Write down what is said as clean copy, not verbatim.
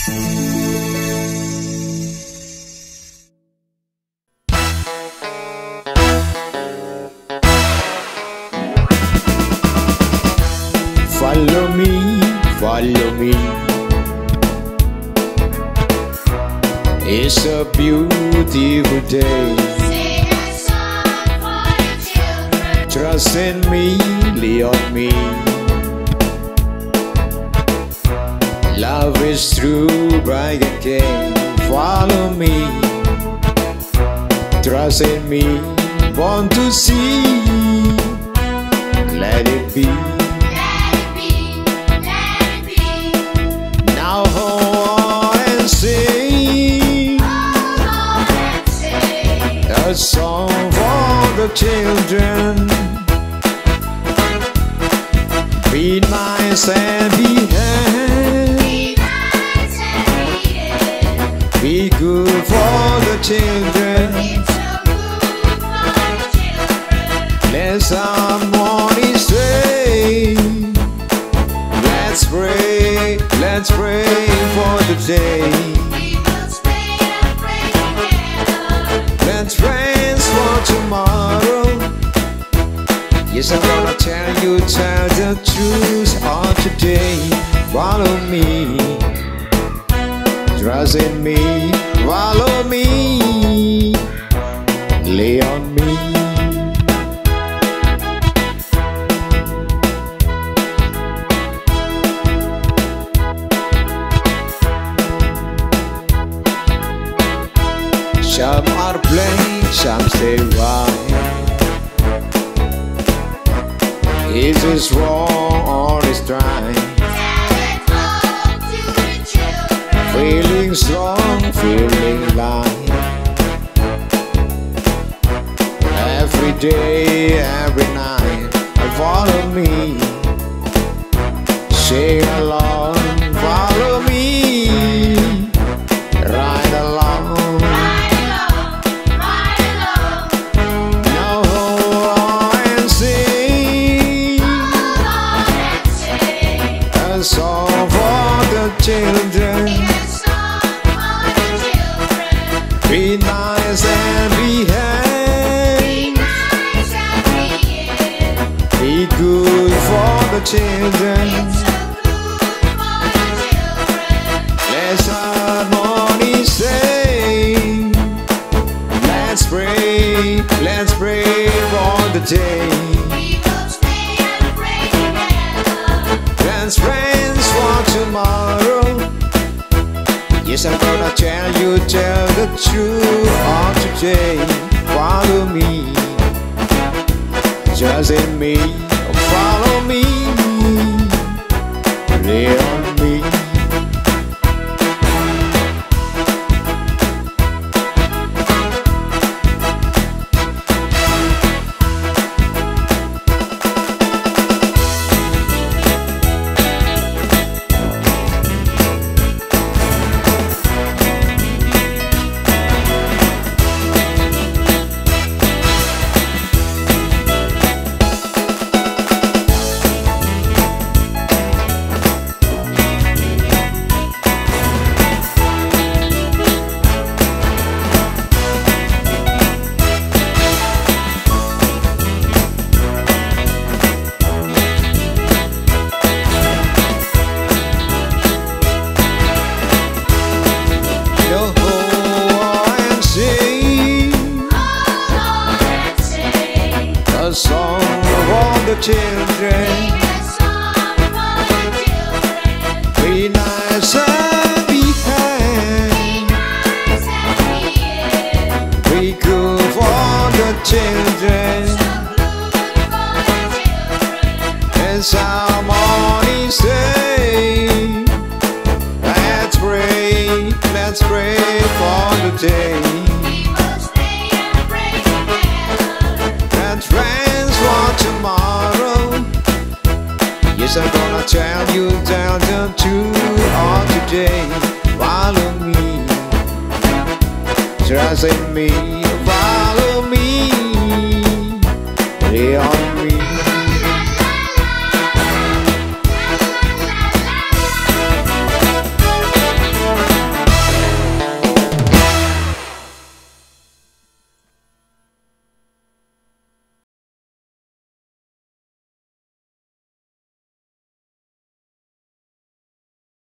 Follow me, follow me. It's a beautiful day. Sing a song for the children. Trust in me, lean on me. Love is true, bright and gay. Follow me, trust in me. Want to see, let it be. Let it be, let it be. Now hold and sing Hold on and sing a song for the children. Be nice and behave. Be nice and behave. Be good for the children. It's so good for the children. Let someone say, let's pray for the day. We must pray and pray together. Let's pray for tomorrow. Yes, I'm gonna tell the truth on today. Follow me, trust in me. Follow me, lay on me. Some are playing, some stay wide. Is this wrong or is right? Tell it all to the children. Feeling strong, feeling light. Every day, every night, follow me. Sing along, follow me. Ride along. Ride along, ride along. Now hold and sing Hold on and sing a song for the children. a song for the children. Be nice and behave. Be nice and behave. Be good for the children. It's so good for the children. Let's harmony sing. Let's pray for the day. We will stay and pray together. Let's pray for tomorrow. Yes, I'm gonna tell the truth on today. Follow me, trust in me. Follow me, lay on me. A song for the children. Sing a song for the children. Be nice and behave. Be nice and behave. Be good for the children. So good for the children. And someone say, let's pray for the day. We will stay and pray together. And friends for tomorrow. Yes, I'm gonna tell the truth on today. Follow me, trust in me.